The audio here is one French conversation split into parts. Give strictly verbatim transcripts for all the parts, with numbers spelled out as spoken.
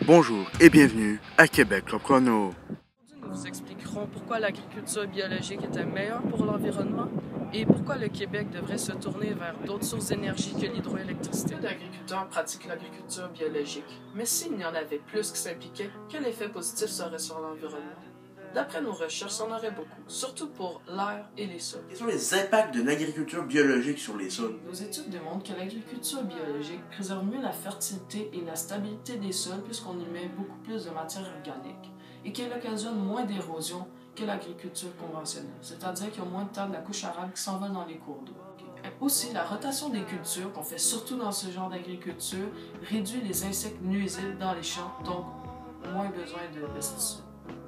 Bonjour et bienvenue à Québec Club Chrono. Aujourd'hui, nous vous expliquerons pourquoi l'agriculture biologique était meilleure pour l'environnement et pourquoi le Québec devrait se tourner vers d'autres sources d'énergie que l'hydroélectricité. Peu d'agriculteurs pratiquent l'agriculture biologique, mais s'il y en avait plus qui s'impliquaient, quel effet positif serait sur l'environnement? D'après nos recherches, on aurait beaucoup, surtout pour l'air et les sols. Quels sont les impacts de l'agriculture biologique sur les sols? Nos études démontrent que l'agriculture biologique préserve mieux la fertilité et la stabilité des sols puisqu'on y met beaucoup plus de matière organique et qu'elle occasionne moins d'érosion que l'agriculture conventionnelle, c'est-à-dire qu'il y a moins de terre de la couche arable qui s'envole dans les cours d'eau. Aussi, la rotation des cultures, qu'on fait surtout dans ce genre d'agriculture, réduit les insectes nuisibles dans les champs, donc moins besoin de pesticides.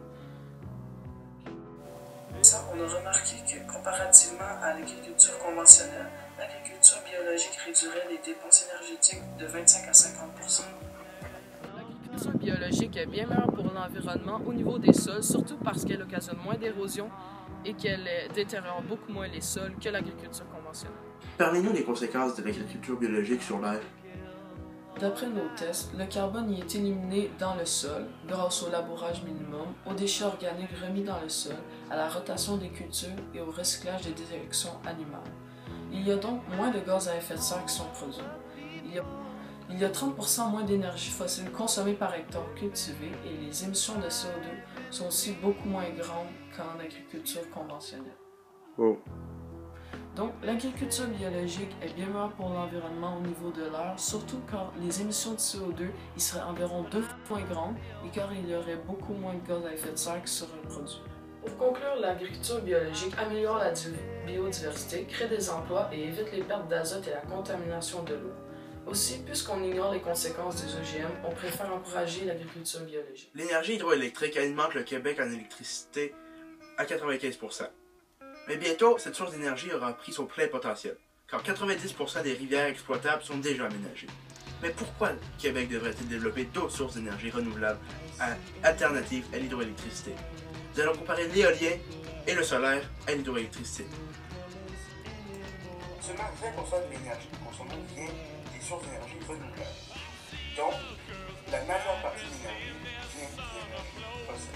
Ça, on a remarqué que, comparativement à l'agriculture conventionnelle, l'agriculture biologique réduirait les dépenses énergétiques de vingt-cinq à cinquante pour cent. L'agriculture biologique est bien meilleure pour l'environnement au niveau des sols, surtout parce qu'elle occasionne moins d'érosion et qu'elle détériore beaucoup moins les sols que l'agriculture conventionnelle. Parlez-nous des conséquences de l'agriculture biologique sur l'air. D'après nos tests, le carbone y est éliminé dans le sol grâce au labourage minimum, aux déchets organiques remis dans le sol, à la rotation des cultures et au recyclage des déjections animales. Il y a donc moins de gaz à effet de serre qui sont produits. Il y a, il y a trente pour cent moins d'énergie fossile consommée par hectare cultivé et les émissions de C O deux sont aussi beaucoup moins grandes qu'en agriculture conventionnelle. Oh. Donc, l'agriculture biologique est bien meilleure pour l'environnement au niveau de l'air, surtout car les émissions de C O deux y seraient environ deux fois moins grandes et car il y aurait beaucoup moins de gaz à effet de serre qui seraient produits. Pour conclure, l'agriculture biologique améliore la biodiversité, crée des emplois et évite les pertes d'azote et la contamination de l'eau. Aussi, puisqu'on ignore les conséquences des O G M, on préfère encourager l'agriculture biologique. L'énergie hydroélectrique alimente le Québec en électricité à quatre-vingt-quinze pour cent. Mais bientôt, cette source d'énergie aura pris son plein potentiel, car quatre-vingt-dix pour cent des rivières exploitables sont déjà aménagées. Mais pourquoi le Québec devrait-il développer d'autres sources d'énergie renouvelables alternatives à l'hydroélectricité? Nous allons comparer l'éolien et le solaire à l'hydroélectricité. Seulement vingt pour cent de l'énergie consommée vient des sources d'énergie renouvelables. Donc, la majeure partie de l'énergie vient des énergies fossiles.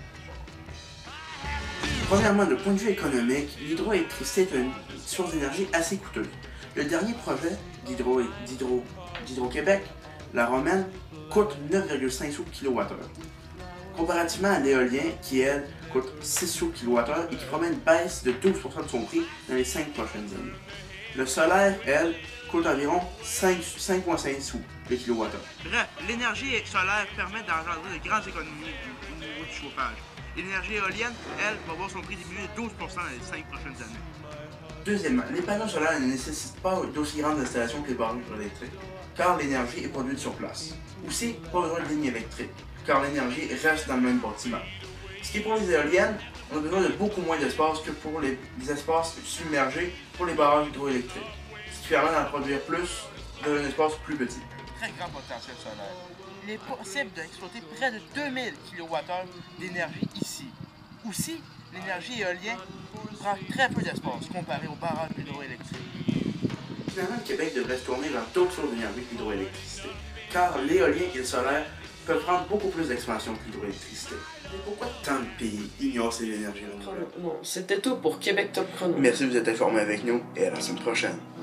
Premièrement, de point de vue économique, l'hydroélectricité est une source d'énergie assez coûteuse. Le dernier projet d'Hydro, d'Hydro, d'Hydro-Québec, la Romaine, coûte neuf virgule cinq sous kilowattheure. Comparativement à l'éolien, qui elle coûte six sous kilowattheure et qui promet une baisse de douze pour cent de son prix dans les cinq prochaines années. Le solaire, elle, coûte environ cinq virgule cinq sous le kilowattheure. Bref, l'énergie solaire permet d'engendrer de grandes économies au niveau du chauffage. L'énergie éolienne, elle, va voir son prix diminuer de douze pour cent dans les cinq prochaines années. Deuxièmement, les panneaux solaires ne nécessitent pas d'aussi grandes installations que les barrages hydroélectriques, car l'énergie est produite sur place. Aussi, pas besoin de lignes électriques, car l'énergie reste dans le même bâtiment. Ce qui est pour les éoliennes, on a besoin de beaucoup moins d'espace que pour les, les espaces submergés pour les barrages hydroélectriques, ce qui permet d'en produire plus dans un espace plus petit. Très grand potentiel solaire. Il est possible d'exploiter près de deux mille kilowattheures d'énergie ici. Aussi, l'énergie éolienne prend très peu d'espace comparé aux barrages hydroélectriques. Finalement, le Québec devrait se tourner vers d'autres sources d'énergie que l'hydroélectricité, car l'éolien et le solaire peuvent prendre beaucoup plus d'expansion que l'hydroélectricité. Mais pourquoi tant de pays ignorent ces énergies renouvelables? Non, c'était tout pour Québec Top Chrono. Merci de vous être informé avec nous et à la semaine prochaine.